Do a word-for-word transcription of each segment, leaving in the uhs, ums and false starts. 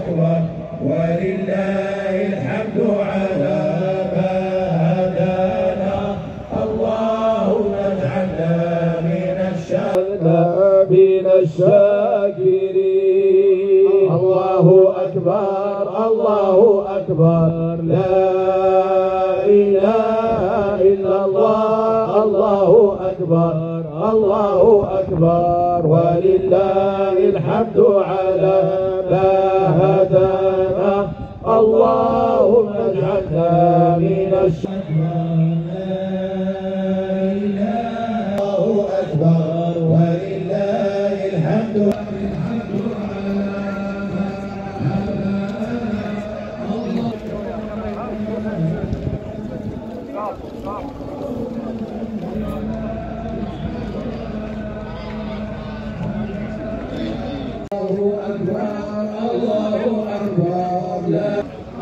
أكبر ولله الحمد على ما هدانا. اللهم اجعلنا من الشاكرين. الله أكبر الله أكبر لا إله إلا الله. الله أكبر الله أكبر ولله الحمد على ما هدانا. اللهم اجعلنا من الشاكرين. الله أكبر ولله الحمد. الله أكبر لا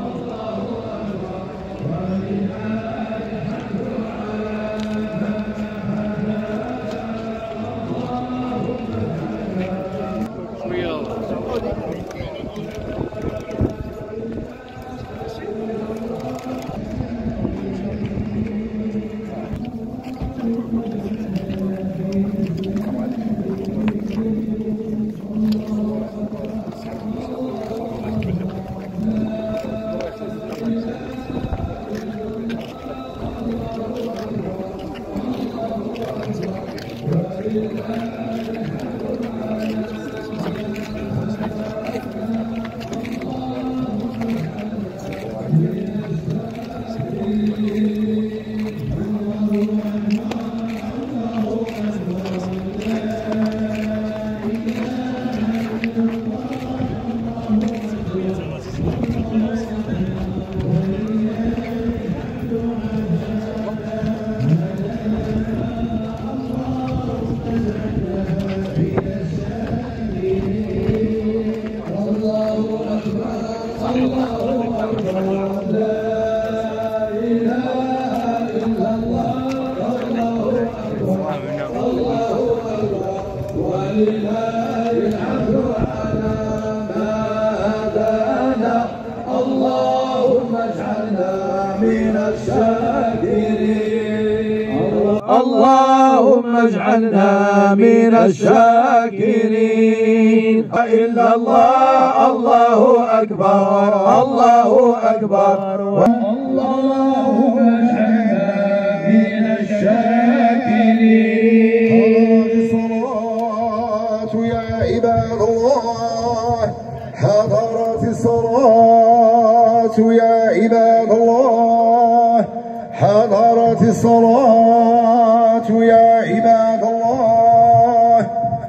اللهم اجعلنا من الشاكرين. إلا الله. الله أكبر الله أكبر. اللهم اجعلنا من الشاكرين. الصلاة يا عباد الله. حضرت الصلاة يا عباد الله. حضرت الصلاة يا عباد الله.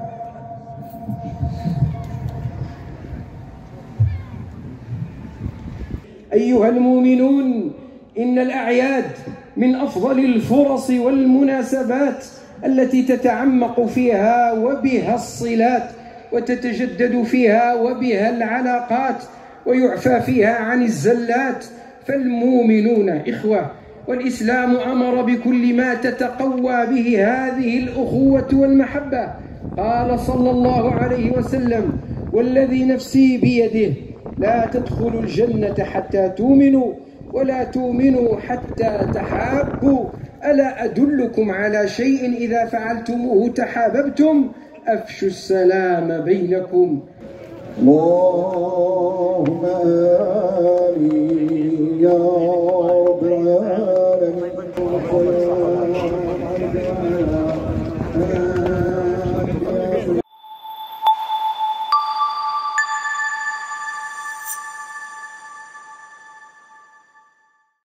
أيها المؤمنون، إن الأعياد من أفضل الفرص والمناسبات التي تتعمق فيها وبها الصلات، وتتجدد فيها وبها العلاقات، ويعفى فيها عن الزلات. فالمؤمنون إخوة، والإسلام أمر بكل ما تتقوى به هذه الأخوة والمحبة. قال صلى الله عليه وسلم: والذي نفسي بيده لا تدخلوا الجنة حتى تؤمنوا ولا تؤمنوا حتى تحابوا. ألا أدلكم على شيء إذا فعلتموه تحاببتم؟ أفشوا السلام بينكم. اللهم